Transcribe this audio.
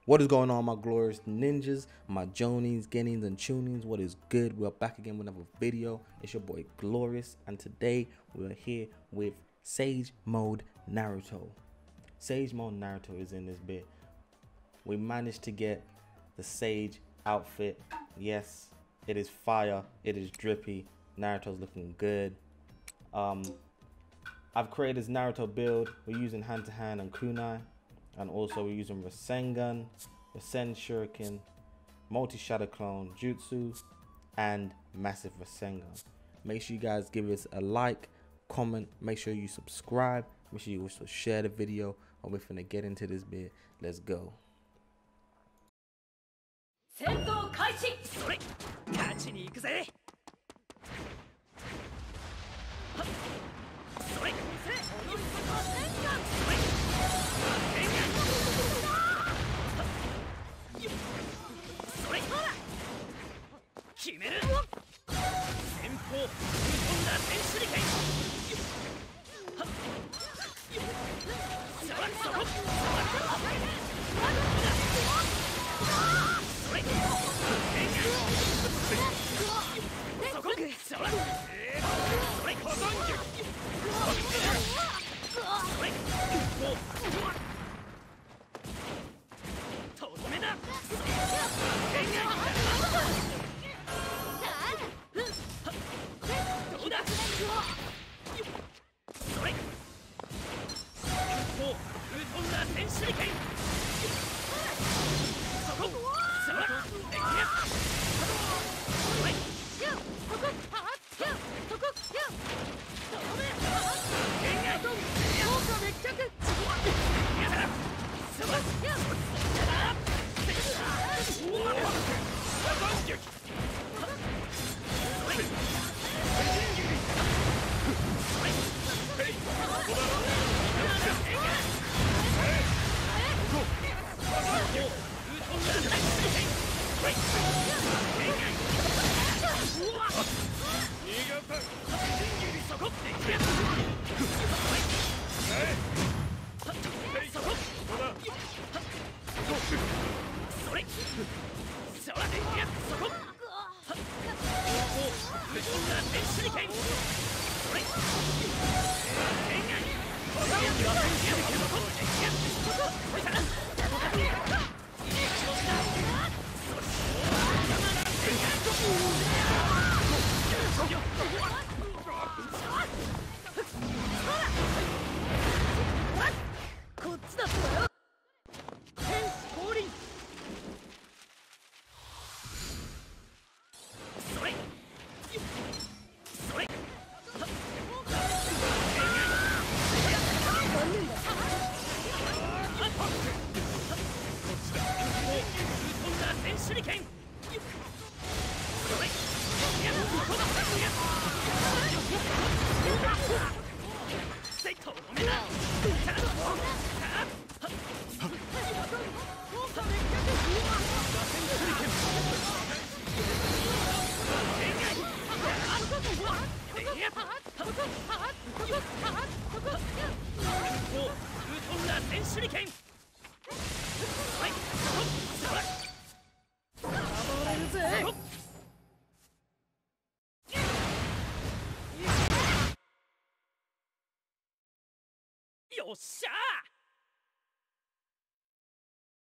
What is going on, my glorious ninjas, my jonies, guineas, and tunings? What is good? We're back again with another video. It's your boy Glorious, and today we're here with Sage Mode Naruto. Sage Mode Naruto is in this bit. We managed to get the Sage outfit. Yes, it is fire. It is drippy. Naruto's looking good. I've created this Naruto build. We're using hand-to-hand and kunai. And also we're using Rasengan, Rasen Shuriken, Multi-Shadow Clone, Jutsu, and Massive Rasengan. Make sure you guys give us a like, comment, make sure you subscribe, make sure you also share the video, and we're finna get into this bit. Let's go.